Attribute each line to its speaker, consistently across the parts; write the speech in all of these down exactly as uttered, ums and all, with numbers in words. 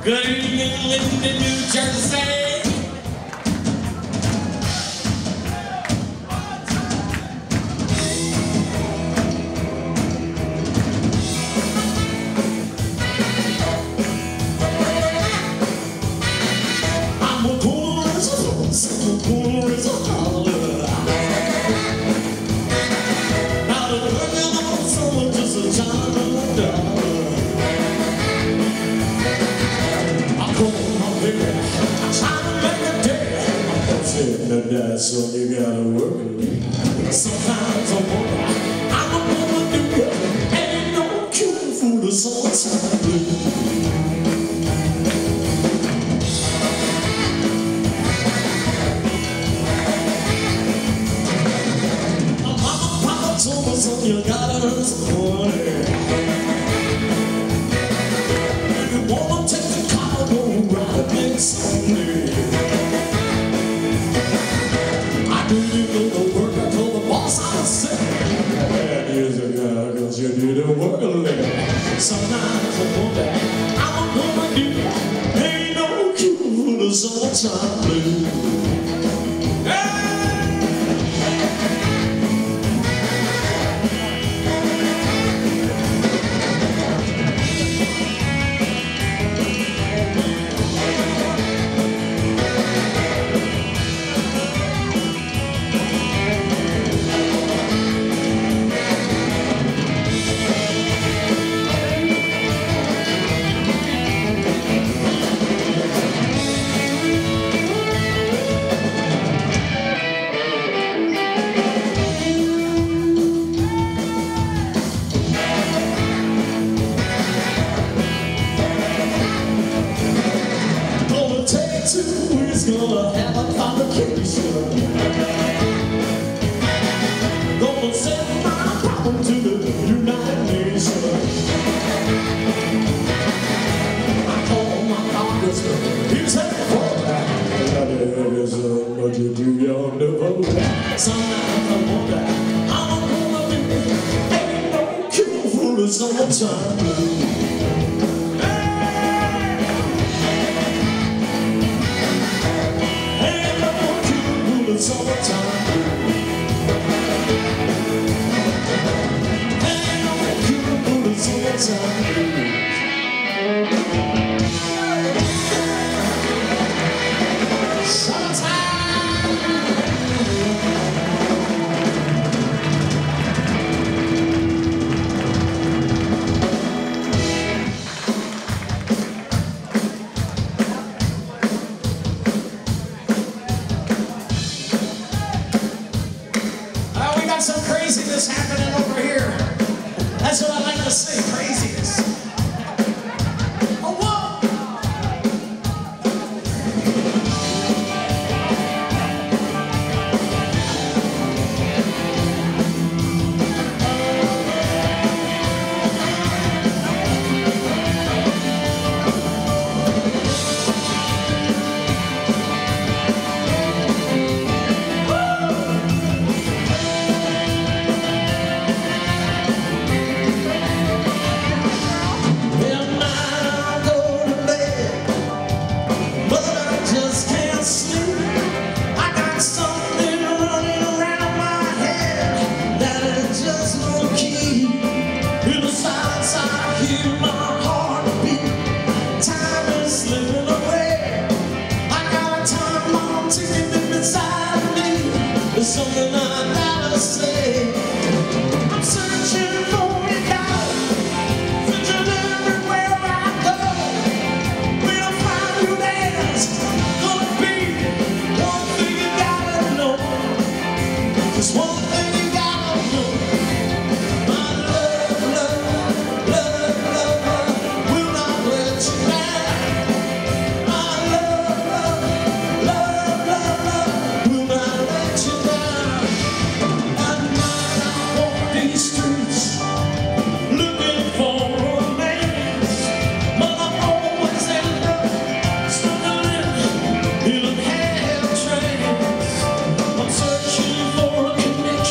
Speaker 1: Good evening, Linden, New Jersey. I'm a poor as a horse, I'm a poor as a holler. Now the working on someone just a time and a dollar. That's what you gotta work with. Sometimes I wonder, I'm a woman do it. Ain't no cure for the summertime blues. My mama, papa told me, son, you gotta earn some money. If you wanna take the car, go ride a big Sunday. You do the work a little. Sometimes I wonder how I'm gonna do it. Ain't no cure for the summertime blues. It's gonna have a complication. Gonna send my problem to the United Nations. I call my congressman, he's headed for that. But you do your vote. Sometimes I wonder how I'm gonna do it. Ain't no cure for the summertime blues. Summertime ain't no cure for the summertime blues. Some craziness happening over here. That's what I like to say, craziness. Oh, whoa! Something I gotta say. I'm searching for you, darling. Searching everywhere I go. When I find you, there's gonna be one thing you gotta know. Just one thing you gotta know. My love, love, love, love, love will not let you down. My love, love, love, love, love will not let you down. Connection.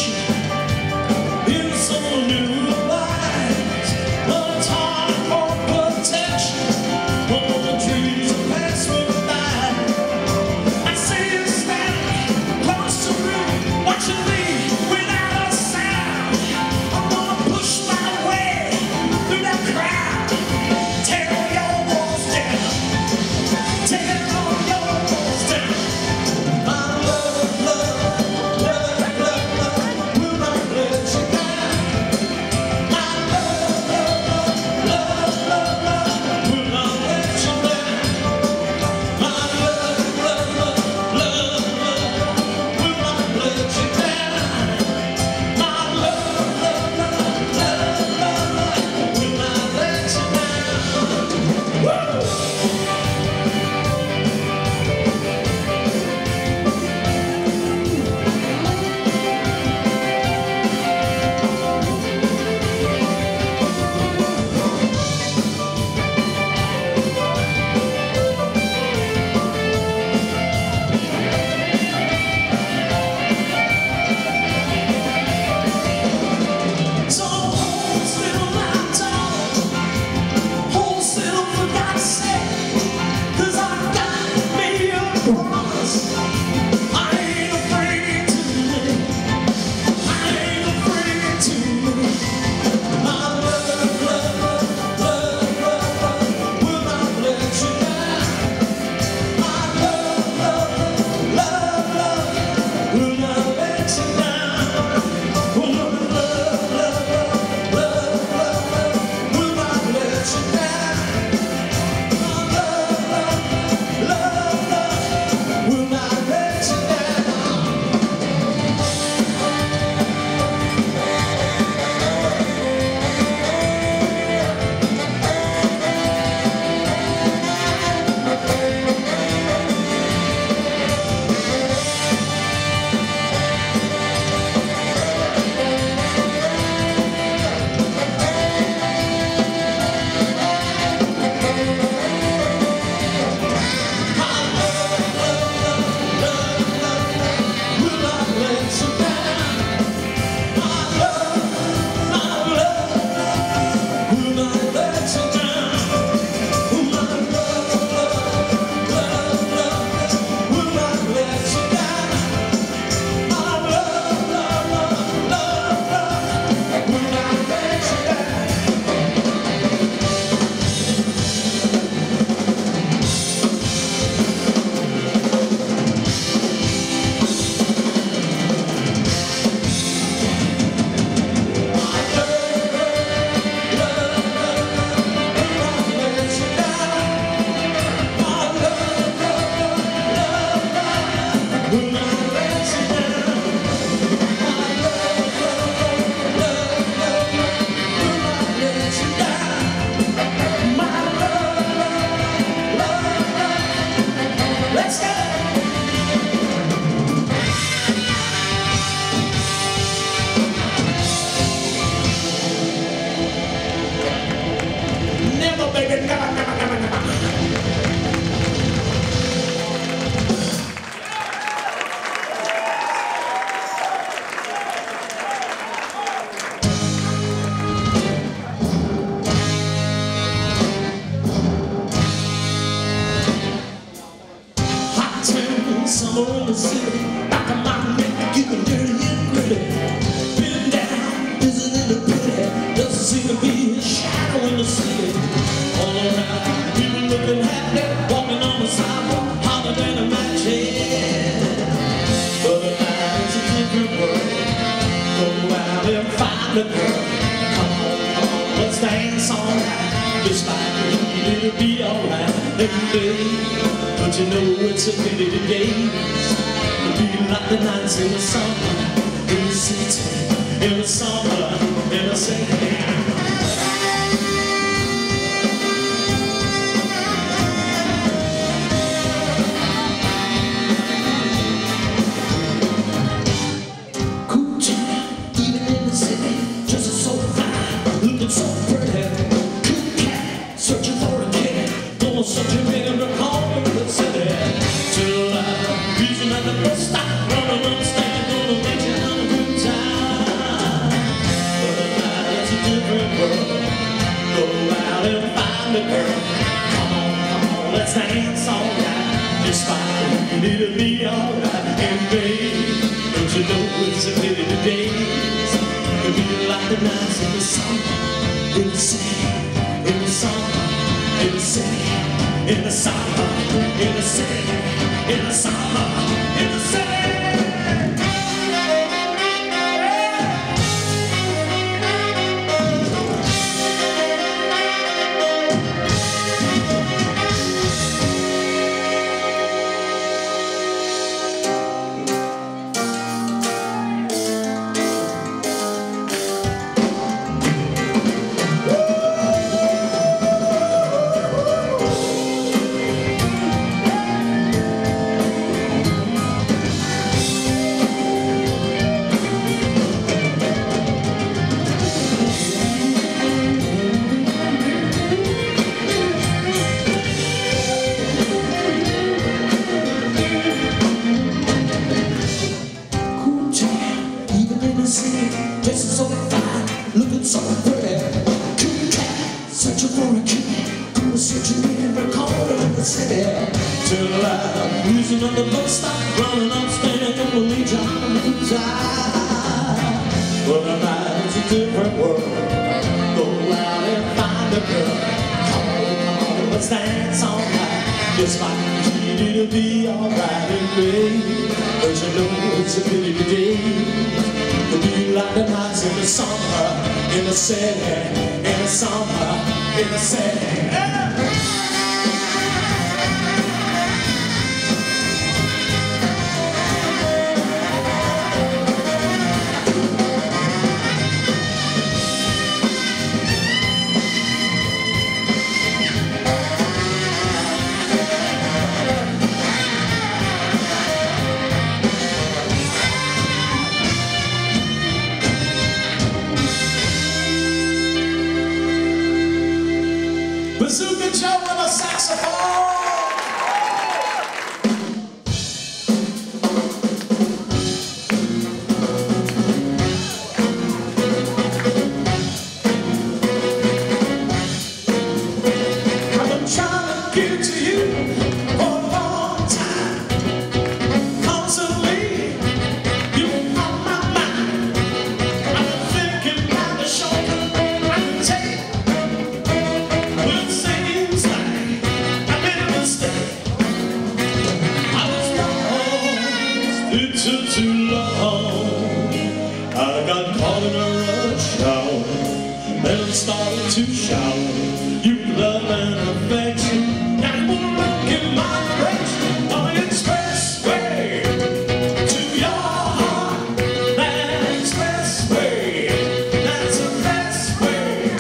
Speaker 1: it's a pity the days be like the nights in the summer, in the city, in the summer, in the city. Searching in the corner of the city till I'm using at the bus stop, running on stand, gonna make you have a good time. But tonight it's a different world. Go out and find a girl. Come on, come on, let's dance all night. Just fine, you need to be alright. And babe, don't you know it's a pity the days could be like the nights in the summer, in the city, in the summer, in the city. In the summer, in the city, in the summer, in the city. Dressing so fine, looking so pretty. Cool cat, searching for a kid. Go searching in every corner of the city till I'm losing on the bus stop, running upstairs, gonna lead you on the good time. But tonight it's a different world. Go out and find a girl. Come on, come on, let's dance all night. Just like you need to be alright and babe. Don't you know it's a pity today? It'll be like the nights in the summer, in the city, in the summer, in the city. Yeah. Bazooka Joe with a saxophone. I've been trying to get to you for a long time. Constantly, you on my mind. I've been thinking about the show I can take. Well, it seems like I made a mistake. I was lost, it took too long. I got caught in a rush hour, then started to shower. You love and affection, and will look in my direction on the expressway to your heart. That expressway, that's the best way.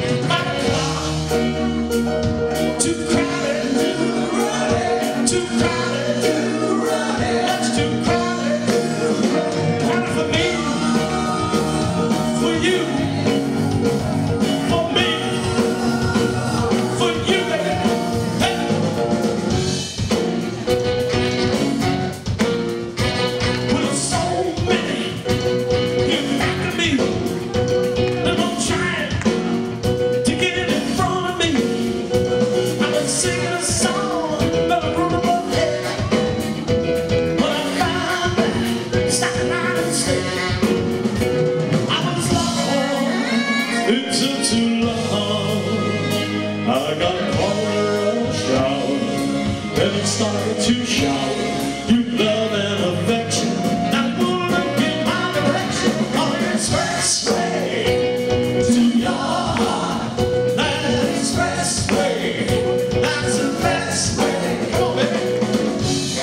Speaker 1: Too crowded, too crowded, too crowded, too crowded. That's too crowded, too crowded. Crowded for me, for you, for me, for you, baby. Hey. With so many you back to me, and I'm trying to get in front of me. I've been singing a song that I wrote about head, but I found that stopping out instead. I was lost, it took too long. I got caught in a rush hour, then it started to shower. You love and affection, now will look in my direction on the expressway to your heart. That expressway, that's the best way. Come on, baby.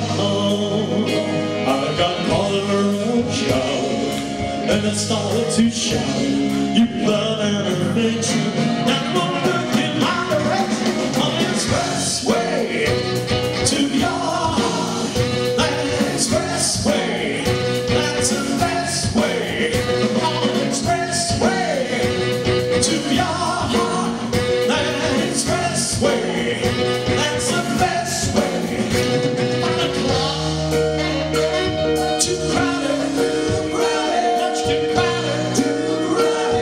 Speaker 1: home, I got caught in a rush hour, and I started to shout, you love and adventure. Now I'm gonna look in my direction on the expressway to your heart. That expressway, that's the best way. On the expressway to your heart. That expressway, that's the best way. On the clock, too crowded, crowded, much too crowded, too crowded.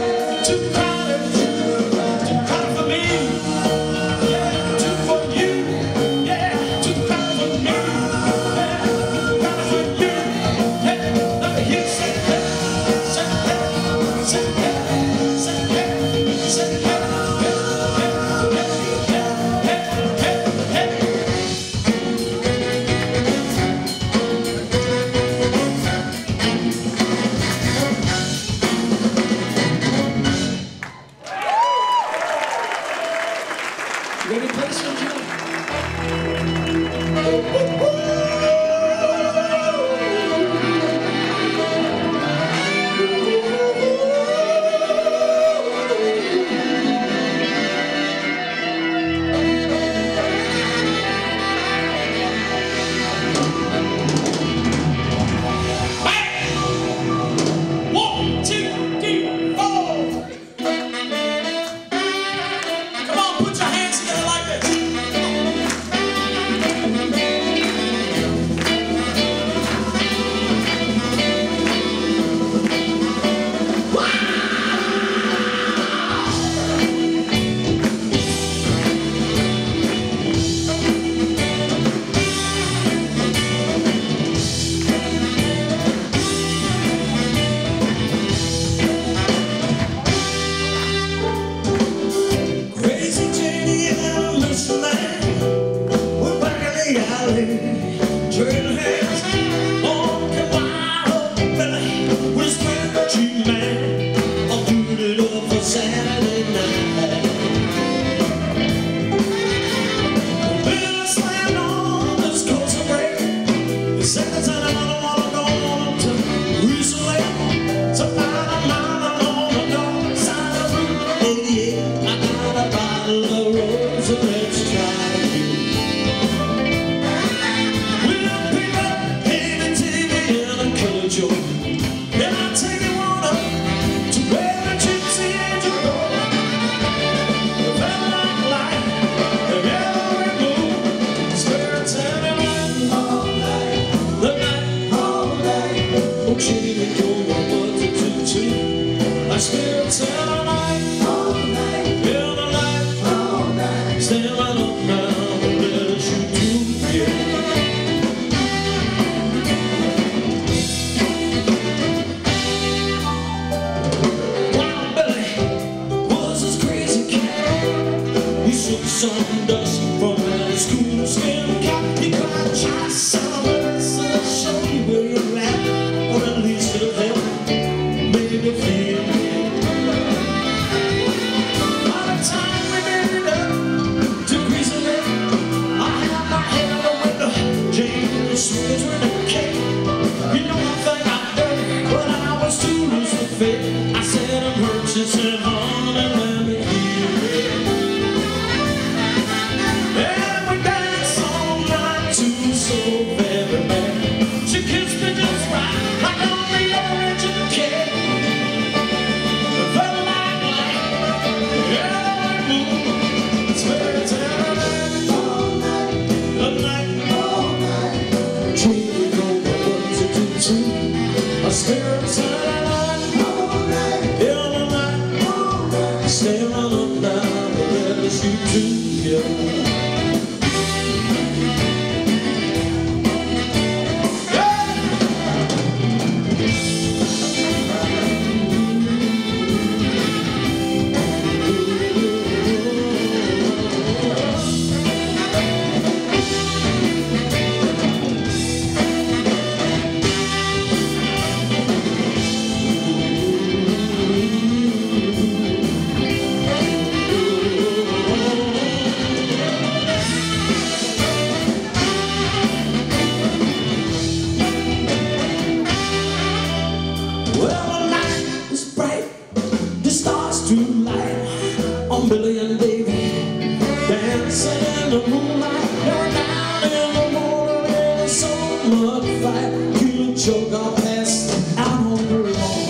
Speaker 1: Joe got passed out on the lawn.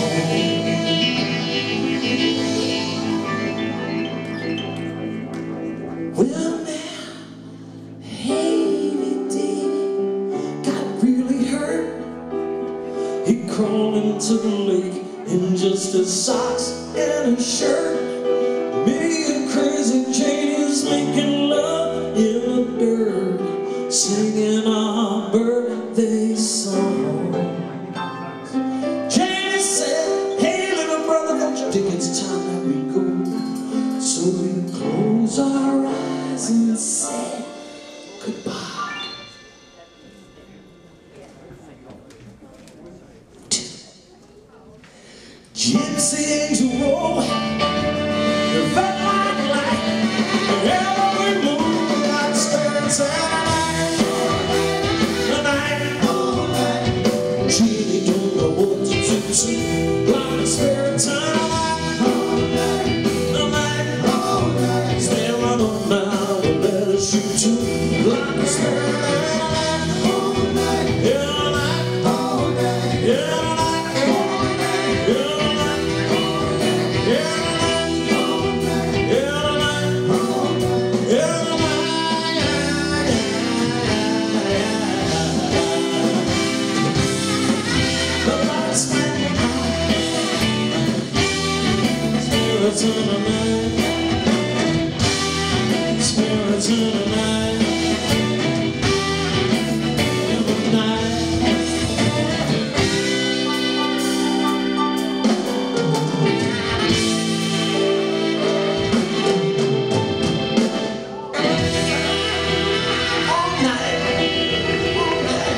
Speaker 1: Well now, Haley Dick got really hurt. He crawled into the lake in just his socks and a shirt. Me and Crazy Jane is making love in the dirt, singing our birthday song. Jane said, hey little brother, don't you think it's time that we go? So we close our eyes and said goodbye. Gypsy angel roll, you felt like light, wherever we move like spirits at night. The night, oh night, Jeannie don't know what to do, like spirits at night. The night, oh night, stay right on now and let us shoot you like a spirit at night. Oh night, yeah, night, oh night, yeah. Spirits in the night, spirits in the night, in the night. All night, all night.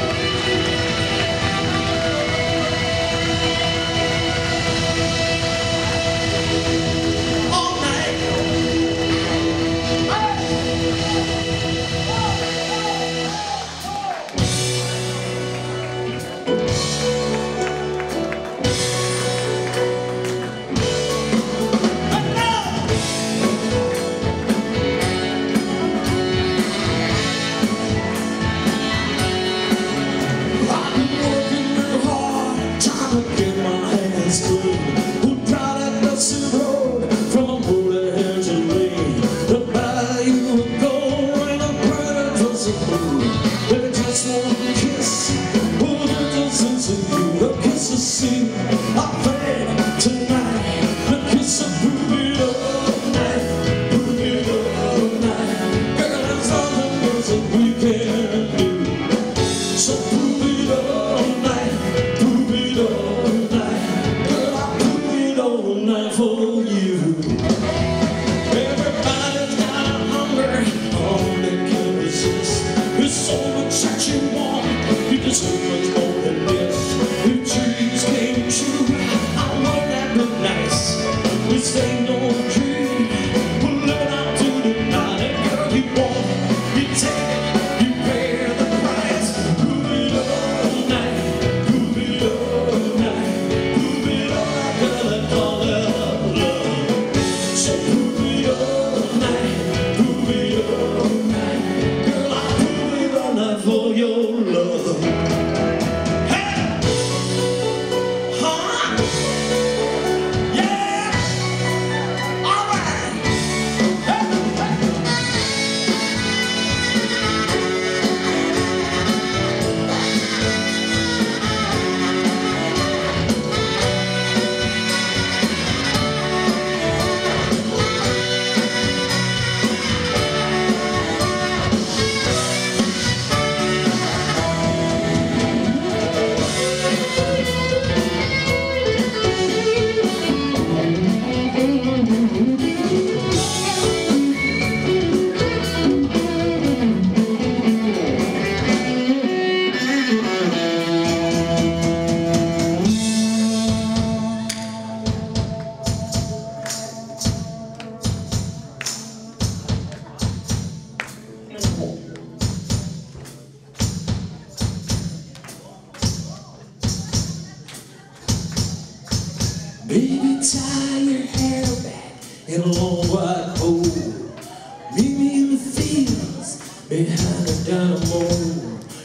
Speaker 1: Baby, tie your hair back in a long white bow. Meet me in the fields behind the dynamo.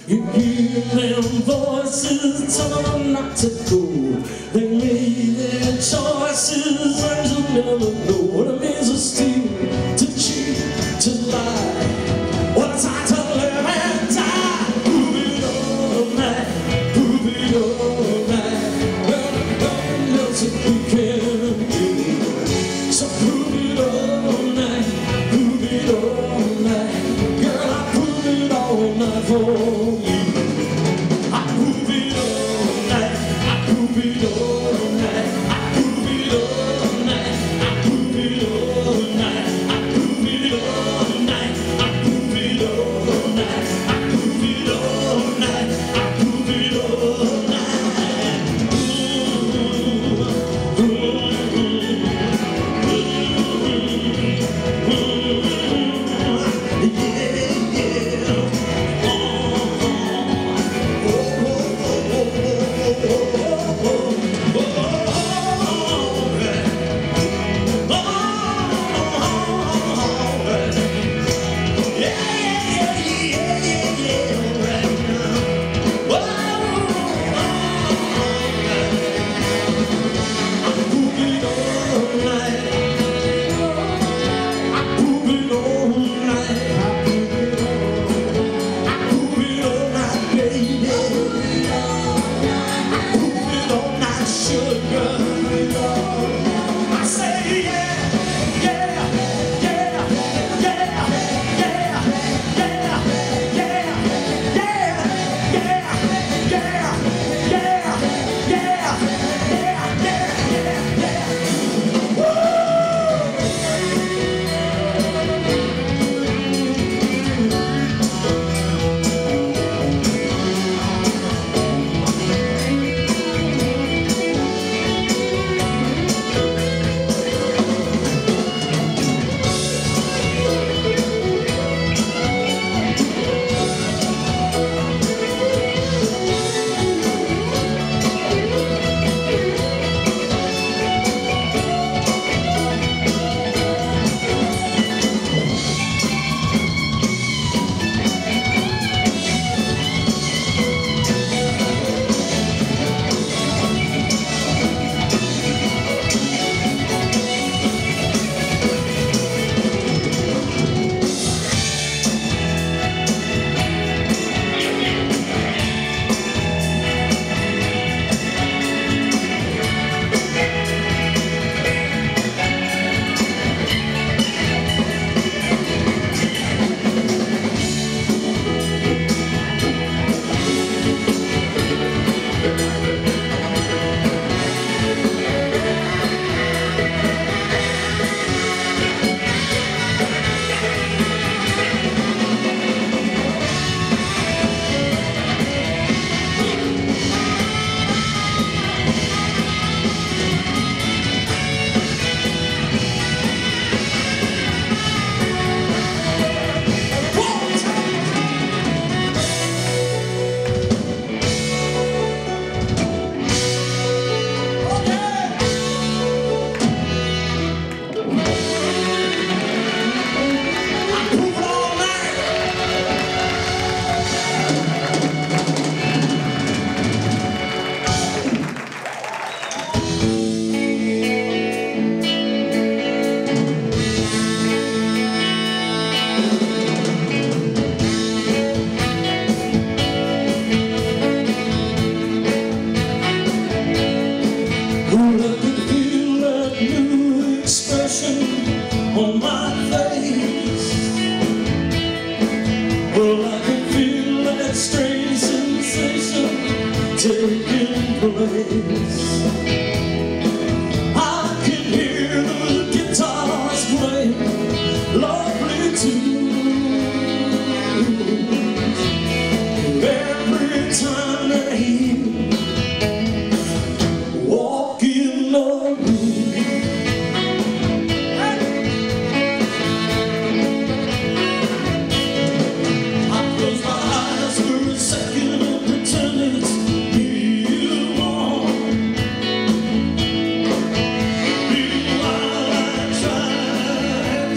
Speaker 1: You hear them voices telling them not to go. They made their choices and you'll never know what it means to steal, to cheat, to lie. What a time to live and die. Prove it all night, prove it all night. Well, nothing else that we can do. So prove it all night, prove it all night. Girl, I prove it all night for you. I prove it all night, I prove it all night. I prove it all night, I prove it all night. I prove it all night, I prove it all night. I prove it all night, I prove it all night. Ooh, ooh, ooh, ooh, yeah, yeah. Oh, oh, oh,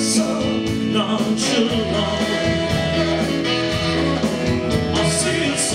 Speaker 2: I see it.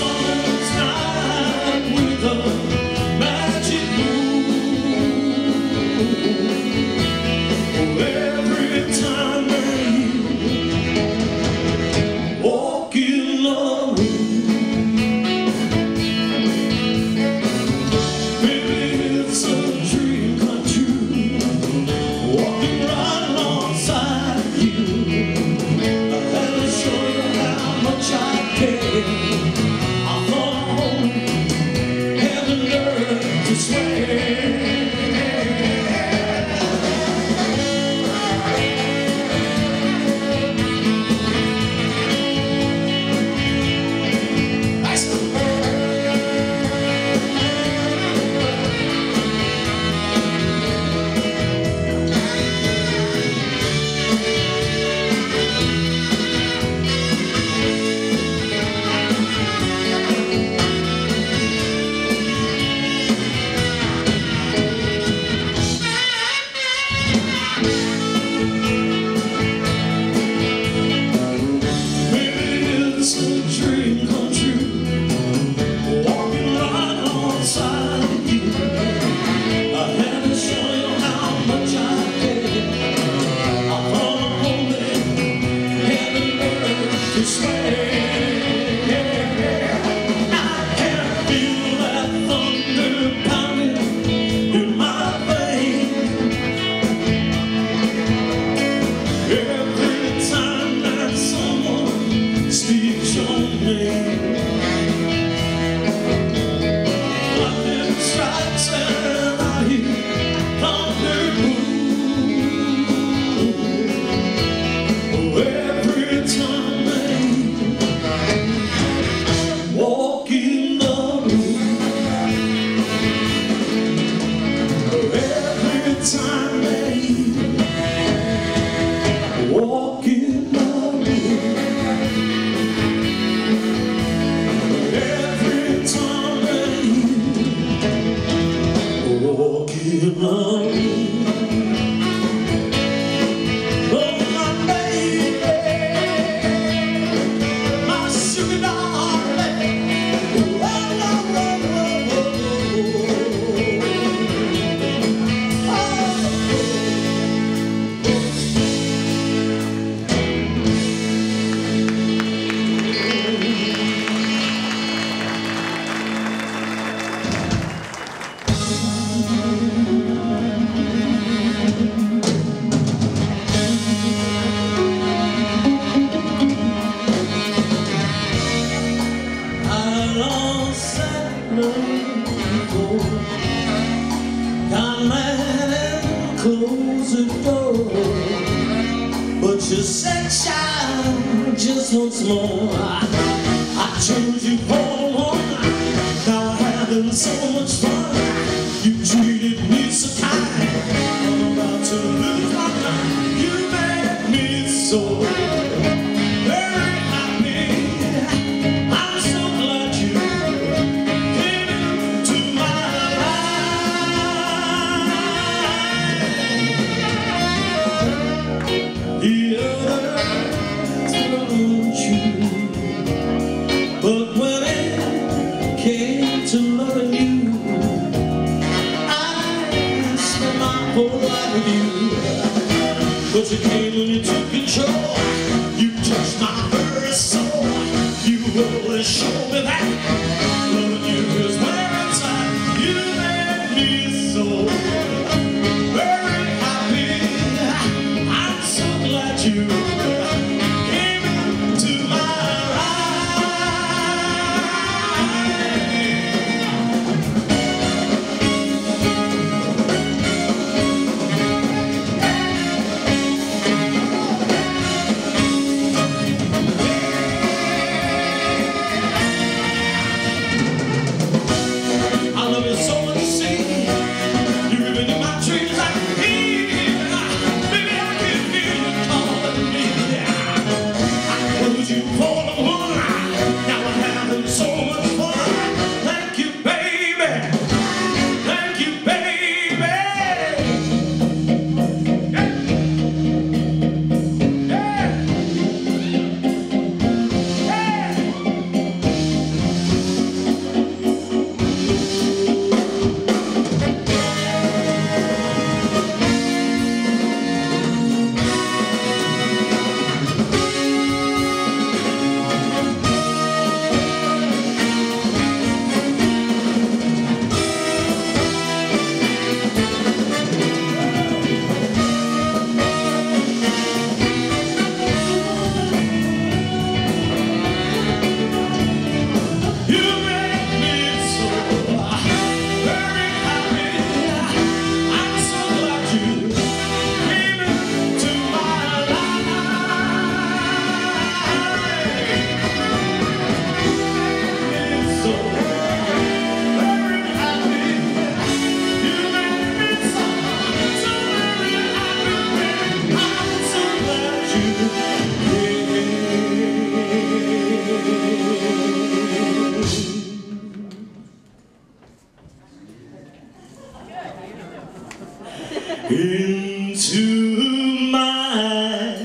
Speaker 1: into my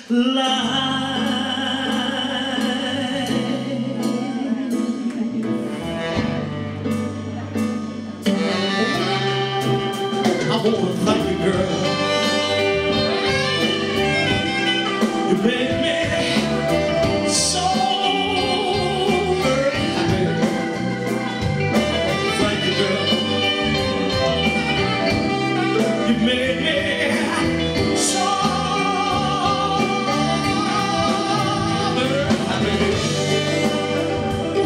Speaker 1: life. I wanna thank you, girl. You made me so very happy. Thank you, girl. You made me so very happy. Oh,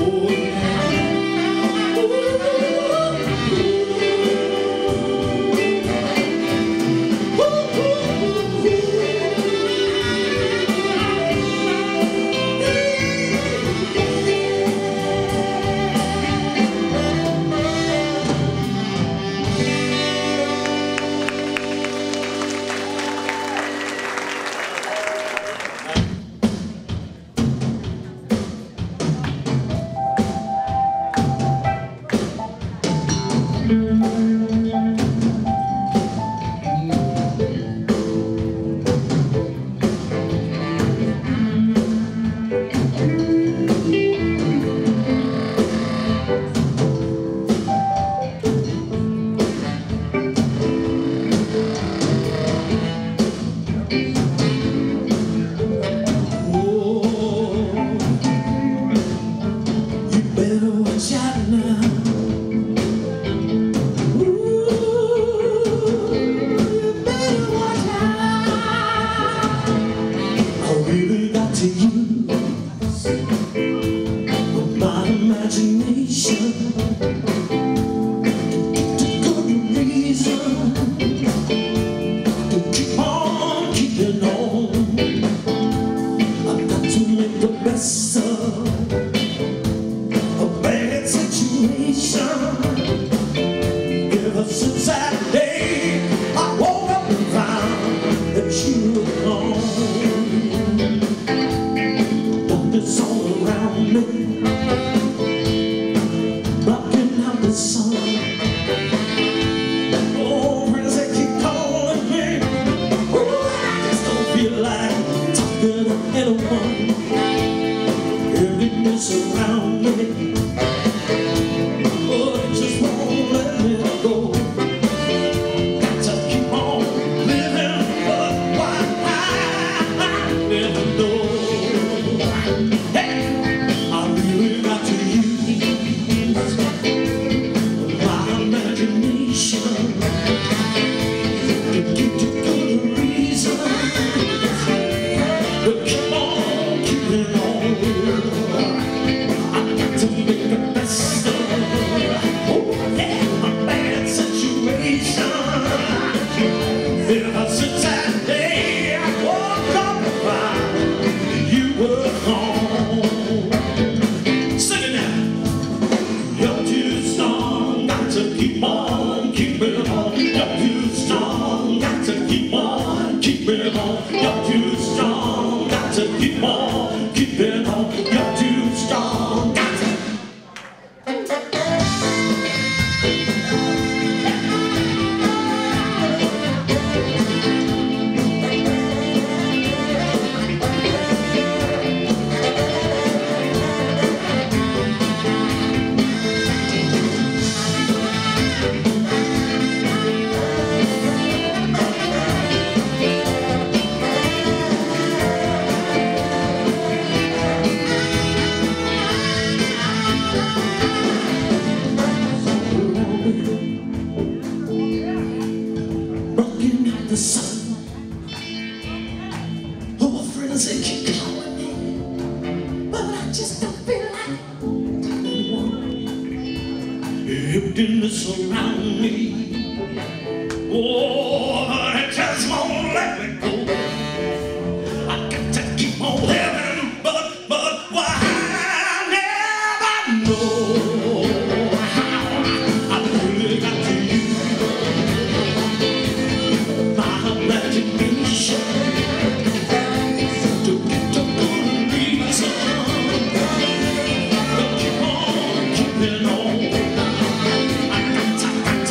Speaker 2: Keep on keeping on. I got to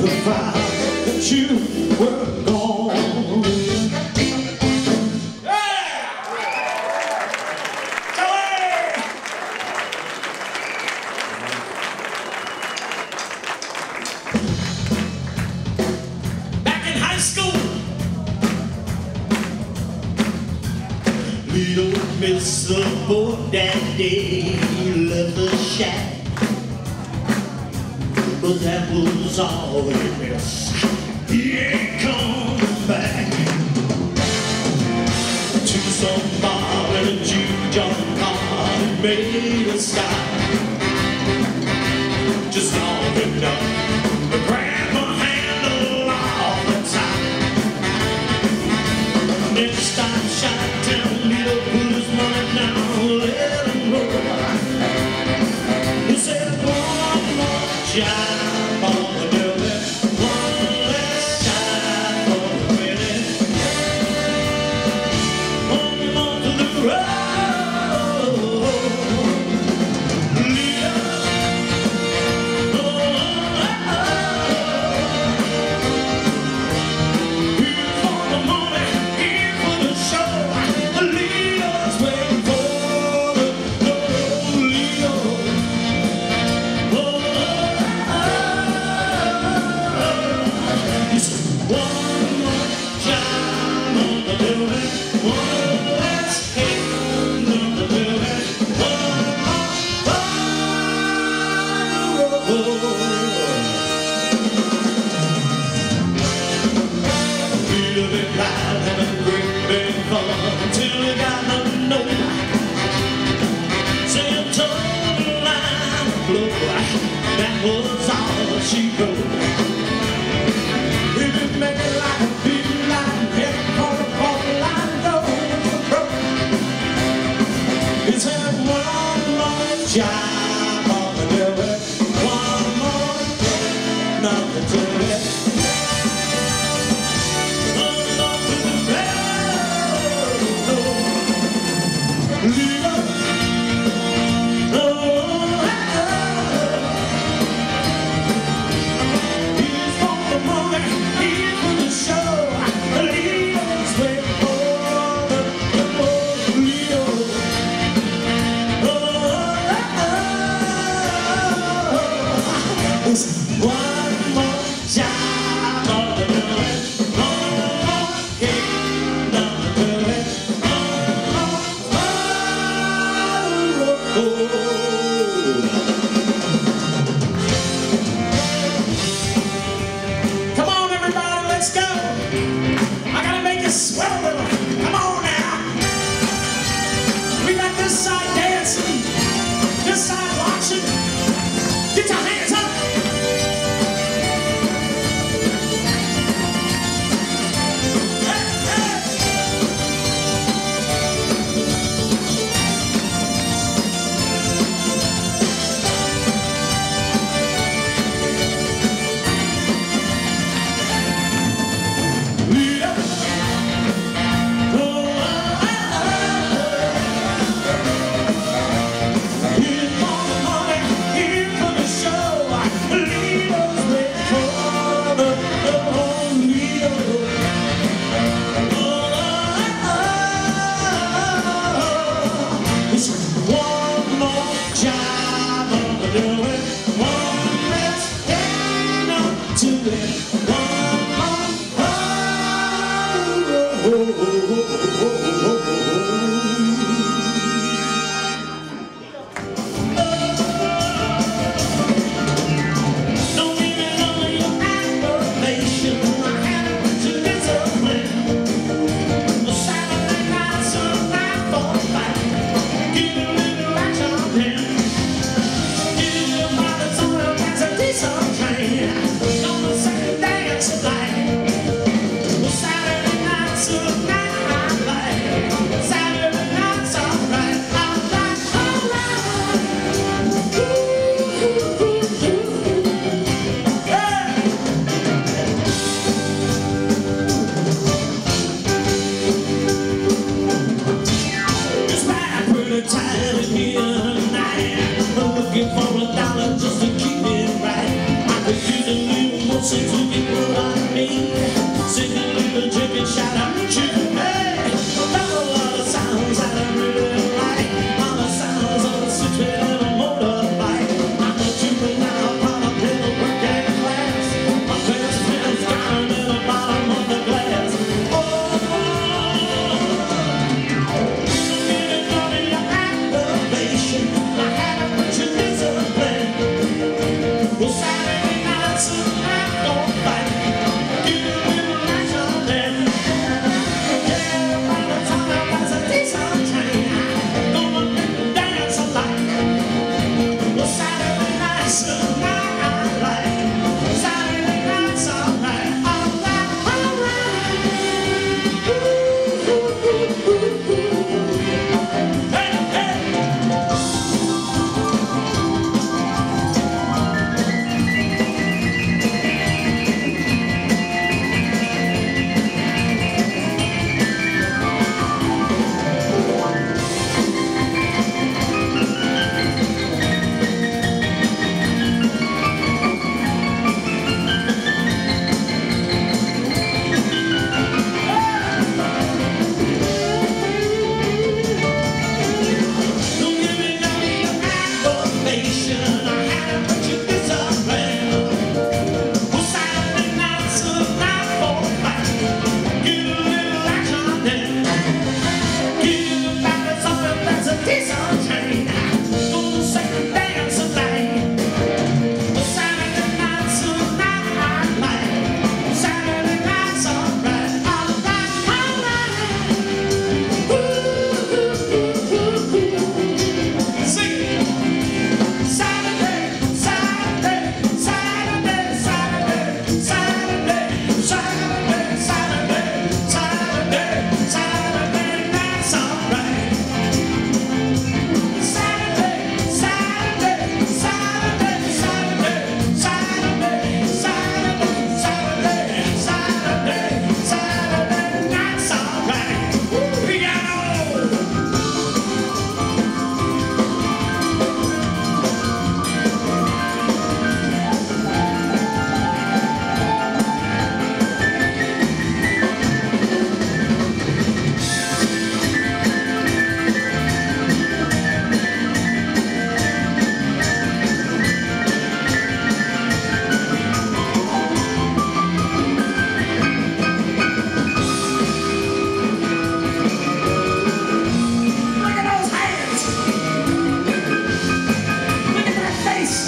Speaker 1: found that you were gone.
Speaker 2: Back in high school,
Speaker 1: little Mister Boy that day left the shack, but that was all he missed. He ain't coming back. To somebody that you just caught made a stop, just long enough to grab my handle off the top. Next time shot down, little put his money down, let him roll. He said one more job. That was all she wrote. We could make it like a big line, heading for the borderline, nose broke. It's had one more job on the do it, one more thing, nothing to it. Hold on to the railroad, leave us. One more job on the road, one more hit on the road, one more road. Come on, everybody, let's go. I gotta make it swell a little. Come on now. We got this side dancing, this side watching. Get your hands up.
Speaker 2: Gonna say, damn.
Speaker 1: closer to get what I need. Sing a little drink and shout out you. Hey, there's a lot of sounds that I really like. All the sounds of a switch and a motorbike. I'm a juvenile product in a working class. My best friend's down in the bottom of the glass. Oh, giving me your activation. I had to put your discipline. Well, Saturday nights and I don't fight. Give a little action then. Yeah, by the time I was a decent train, I'm gonna make the dance a lot. Well, Saturday nights and I like. Saturday nights alright, alright, alright. Ooh, ooh, ooh, ooh, ooh. Hey, hey. Don't give me none of your aggravation. I had to put you discipline. Well, Saturday nights and I for fight. Get a little action then. Get a back to something that's a decent train. Gonna say the dance tonight. Well, Saturday nights and I like. Saturday nights alright, alright, alright. Ooh, ooh, ooh, ooh, ooh. Sing it. Saturday, Saturday, Saturday, Saturday, Saturday, Saturday, Saturday, Saturday, Saturday night's alright. Saturday, Saturday, Saturday, Saturday, Saturday, Saturday, Saturday, Saturday, Saturday night's alright. Creanzo. Look at those hands. Look at that face.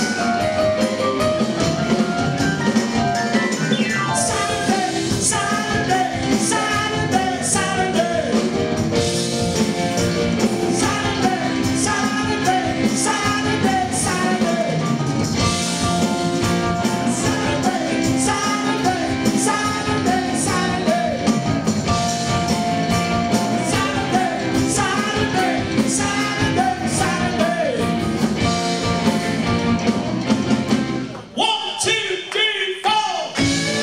Speaker 1: Saturday, Saturday, Saturday, Saturday. Saturday, Saturday, Saturday, Saturday. Saturday, Saturday, Saturday, Saturday. Saturday, Saturday, Saturday, Saturday. One, two, three, four.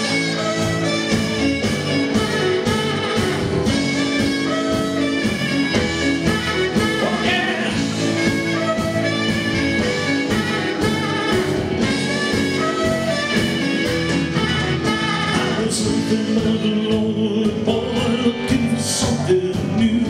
Speaker 1: Yeah. I was looking at a lonely boy looking for something new.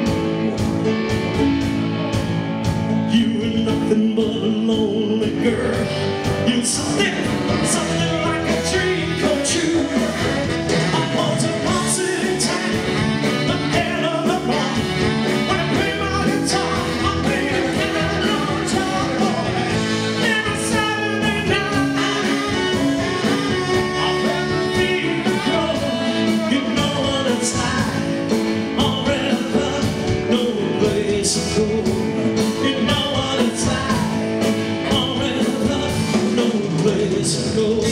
Speaker 1: You were nothing but a lonely girl. You something, something like a dream come true. I was a bossy time, the head of the block. When I play my guitar, I play it in a long time boy. And a Saturday night, I'll never leave the club. You know what it's like. Forever, no place to go. You know what it's like. Forever, no place to go.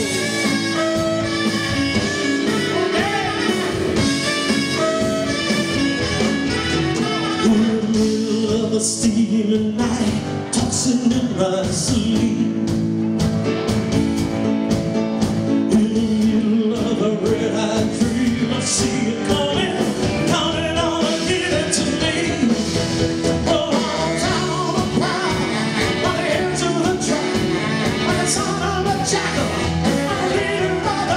Speaker 1: In the middle of a steaming night, tossing in my sleep. In the middle of a red-eyed dream, I see you coming, coming on and give it to me. Oh, I'm on the prowl, on the edge of the track, like the son of a jackal. I'm reading about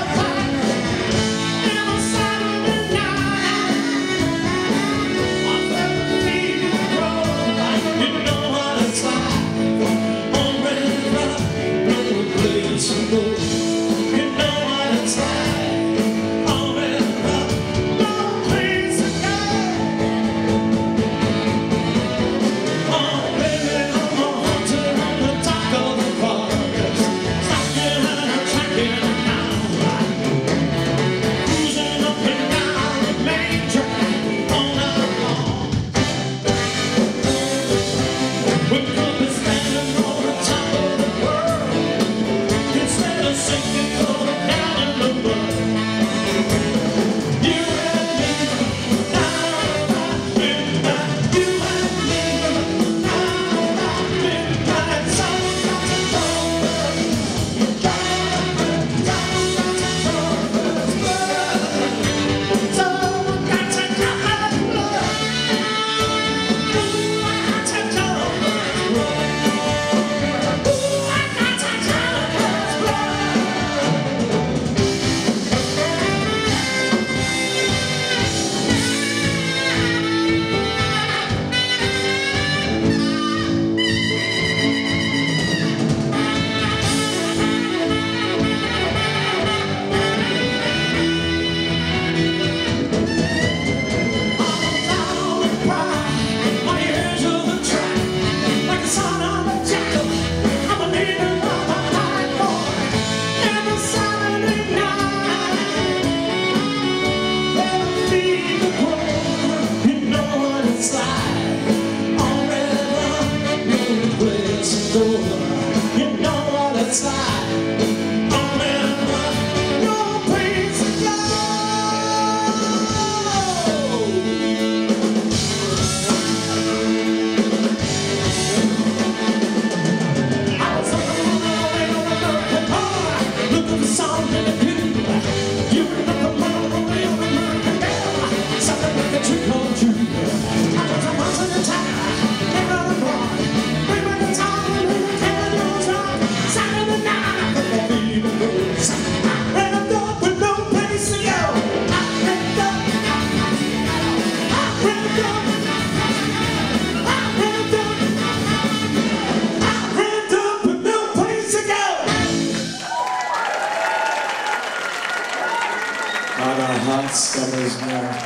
Speaker 1: On a hot summer's night,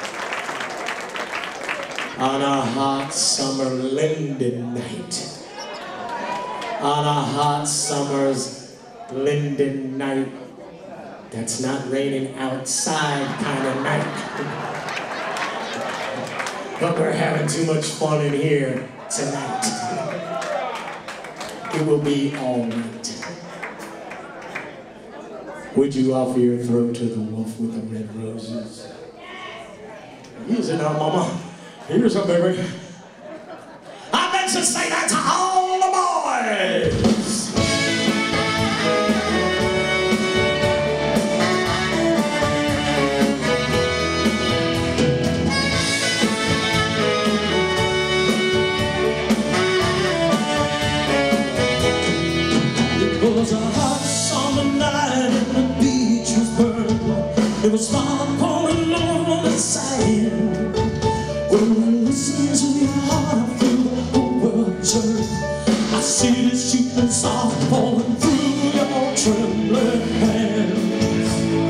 Speaker 1: on a hot summer Linden night, on a hot summer's Linden night, that's not raining outside kind of night, but we're having too much fun in here tonight. It will be all right. Would you offer your throat to the wolf with the red roses? Easy now, mama. Here's a baby. I bet you say that to all the boys. It was a hot summer night and the beach was burned. It was fog pouring on the sand. When I listen to your heart, I feel the whole world turn. I see the shooting star falling through your trembling hands.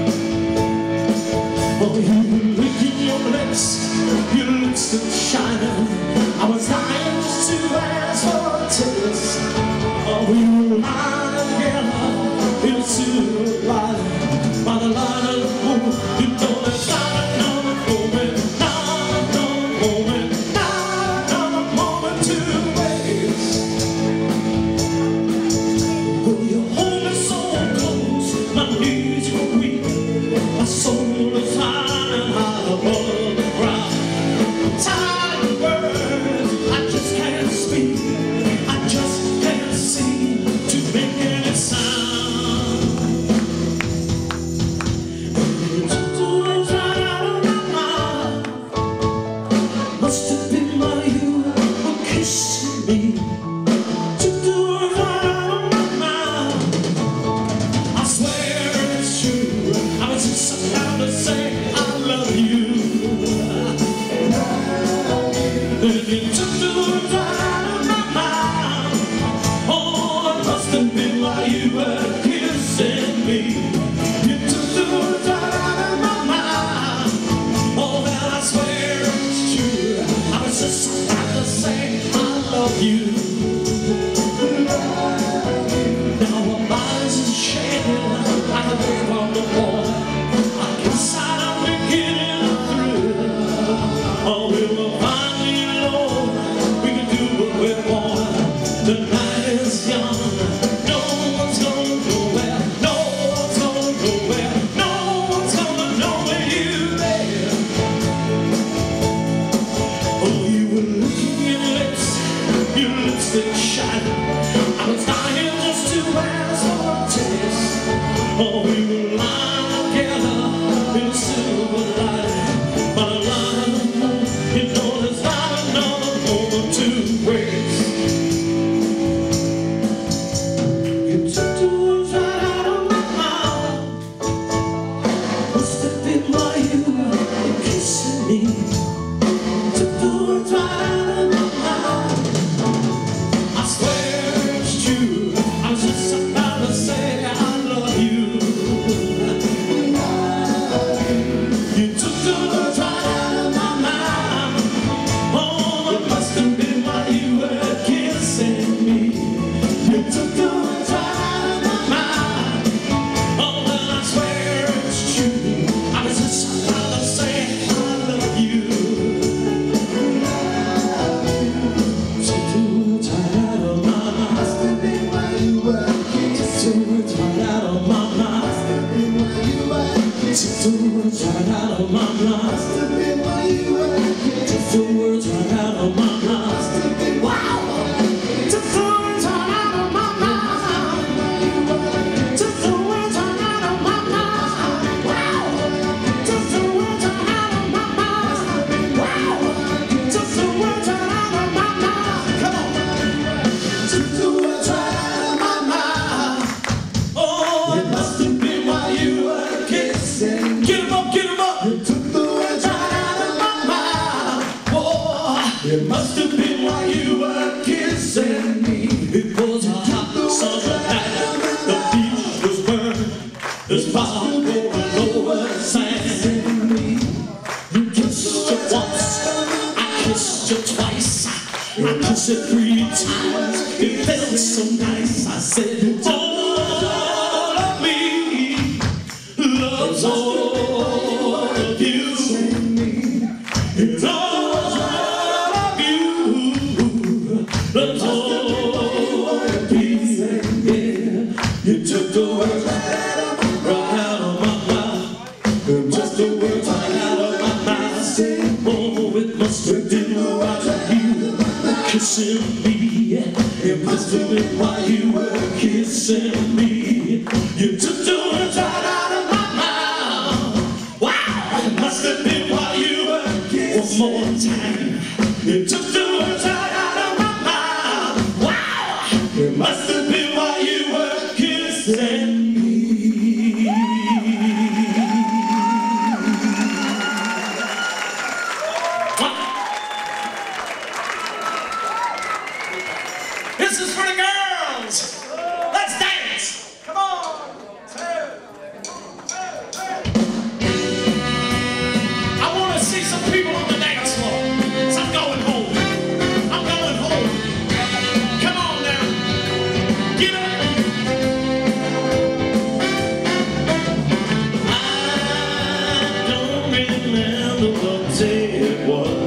Speaker 1: Oh, you were licking your lips, your lips were shining. I was dying just to ask for a taste. Oh, we were lying together in a silver light by the light of the moon. You know there's not another moment, not another moment, not another moment to waste. Oh, you hold me so close, my knees were weak, my soul is high and high above the ground. I'm tired of words, I just can't speak, I just can't seem to make any sound. You took the words right out of my mouth. Must have been while you were kissing me. Took the words right out of my mouth. I swear it's true, I was just about to say I love you. Then you took the words right out of my mouth. Oh, it must have been while you were kissing me. You took the words right out of my mouth. Oh, well, I swear it's true, I was just about to say I love you. Now my mind's in shaking, I can live on the wall. I guess I'm beginning to thrill. Oh, we will finally know we can do what we want. The night is young, no one's gonna go where, no one's gonna go where, no one's gonna know where you've been. Oh, you were licking your lips, your lipstick shining. I was dying just to ask for a taste. Oh, we were lying together in a silver light by the light of the moon. You know there's not another moment to waste. You took the words right out of my mouth. Must have been while you were kissing me. Took the words right out of my mouth. I swear it's true, I was just about to say I love you. You took the words right out of my mouth. Oh, it must have been while you were kissing me. You took the words right out of my mouth. Oh, well, I swear it's true, I was just about to say I love you. Took the words right out of my mouth. Must have been while you were kissing. Took the words right out of my mouth. Must have been while you were kissing. Took the words right out of my mouth. Must have been while you were kissing. Took the words right out of my mouth. Must have been wow. Took the words right out of my mouth. Took the words right out of my mouth. Wow. Took the words right out of my mouth. Wow. Took the words right out of my mouth. Come on. Took the words right out of my mouth. Oh, it must have been while you were kissing. Get 'em up, get 'em up. You took the words right out of my mouth. Oh, it must so nice. I said, all of me loves all of you. It's all of you loves all of you. Yeah, you took the words right out of my mouth. Just the words right out of my mouth. I said, oh, it must have been right of you kissing me. It must have been while you were kissing me. You took the words right out of my mouth. Wow, it must have been while you were kissing. One more time. You took the words right out of my mouth. Wow, it must have been while you were kissing me.
Speaker 2: This is for the girls. Let's dance. Come on. I want to see some people on the dance floor. So I'm going home. I'm going home. Come on now. Get up.
Speaker 1: I don't remember what day it was.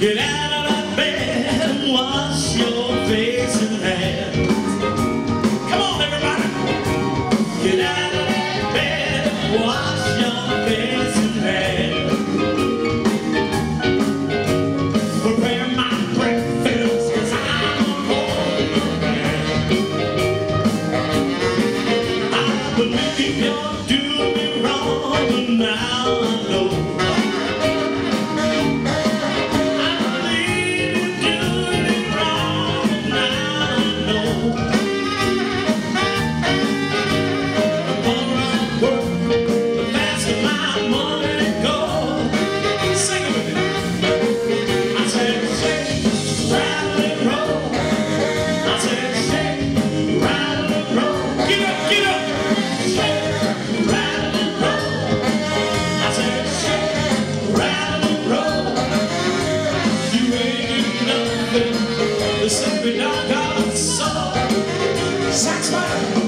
Speaker 2: Get out of that bed and wash your face and hands. Come on, everybody. Get out of that bed and wash your face and hands. Prepare my breakfast, 'cause I'm hungry. I believe you're doing me wrong, but now I know. The Cinematographer Editor. Sax fire.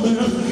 Speaker 1: woman.